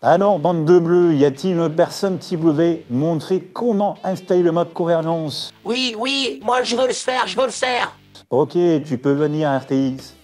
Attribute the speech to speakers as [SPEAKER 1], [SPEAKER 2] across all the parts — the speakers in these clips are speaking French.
[SPEAKER 1] Alors, bande de bleus, y a-t-il une personne qui voudrait montrer comment installer le mode convergence?
[SPEAKER 2] Oui, moi je veux le faire.
[SPEAKER 1] Ok, tu peux venir à RTX.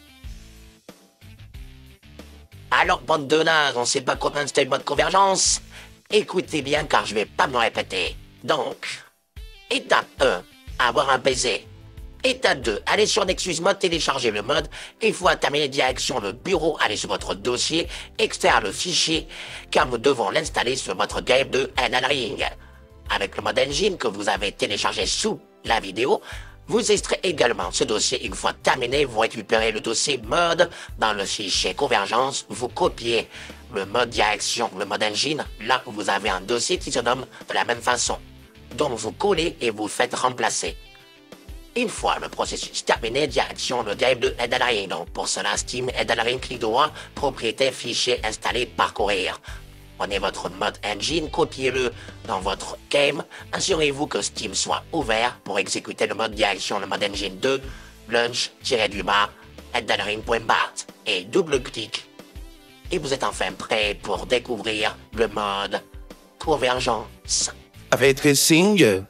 [SPEAKER 2] Alors, bande de nazes, on sait pas comment installer le mode convergence? Écoutez bien car je vais pas me répéter. Donc, étape 1, avoir un PC. Étape 2, allez sur Nexus Mode, télécharger le mode. Une fois terminé, direction le bureau, allez sur votre dossier, extraire le fichier, car nous devons l'installer sur votre game de Elden Ring. Avec le mode engine que vous avez téléchargé sous la vidéo, vous extraire également ce dossier. Une fois terminé, vous récupérez le dossier mode dans le fichier convergence, vous copiez le mode direction, le mode engine, là où vous avez un dossier qui se nomme de la même façon. Donc vous collez et vous faites remplacer. Une fois le processus terminé, direction le game de Elden Ring. Donc pour cela, Steam, Elden Ring, clic droit, propriété, fichier, installer, parcourir. Prenez votre mode engine, copiez-le dans votre game. Assurez-vous que Steam soit ouvert pour exécuter le mode direction, le mode engine 2, launch-du-bas, eldenring.bat et double-clic. Et vous êtes enfin prêt pour découvrir le mode convergence.
[SPEAKER 3] Ray tracing,